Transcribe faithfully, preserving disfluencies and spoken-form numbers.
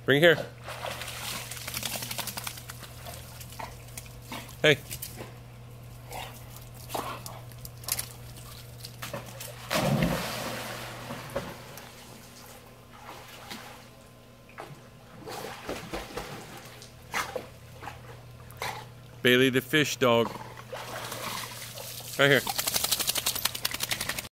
Bring here. Hey. Baylee the fish dog. Right here.